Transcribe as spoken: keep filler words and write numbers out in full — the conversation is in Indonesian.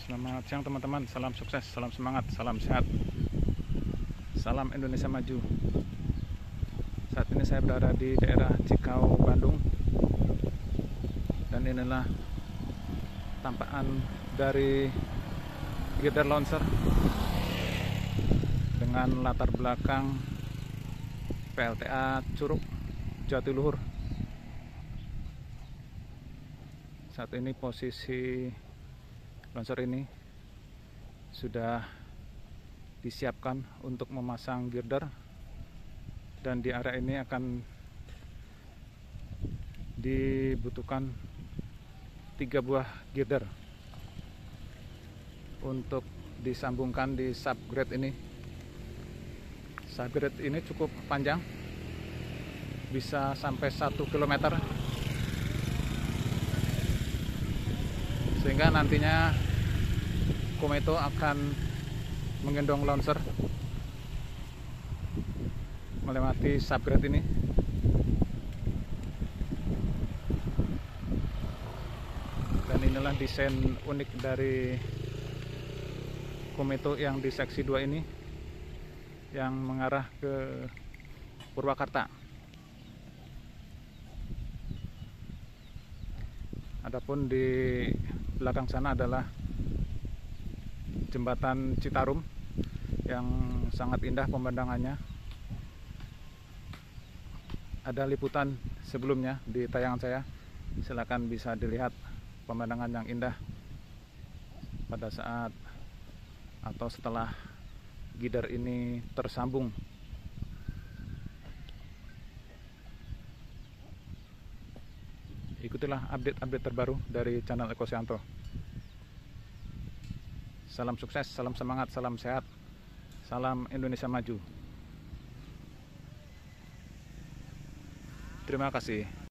Selamat siang teman-teman, salam sukses, salam semangat, salam sehat, salam Indonesia Maju. Saat ini saya berada di daerah Cikau, Bandung. Dan inilah tampakan dari girder launcher dengan latar belakang P L T A Curug Jatiluhur. Saat ini posisi launcher ini sudah disiapkan untuk memasang girder, dan di area ini akan dibutuhkan tiga buah girder untuk disambungkan di subgrade ini. Subgrade ini cukup panjang, bisa sampai satu kilometer, sehingga nantinya Kometo akan menggendong launcher melewati subgrade ini. Dan inilah desain unik dari Kometo yang di seksi dua ini, yang mengarah ke Purwakarta. Adapun di belakang sana adalah jembatan Citarum yang sangat indah pemandangannya. Ada liputan sebelumnya di tayangan saya, silakan bisa dilihat pemandangan yang indah pada saat atau setelah girder ini tersambung. Ikutilah update-update terbaru dari channel Eko Sianto. Salam sukses, salam semangat, salam sehat, salam Indonesia Maju. Terima kasih.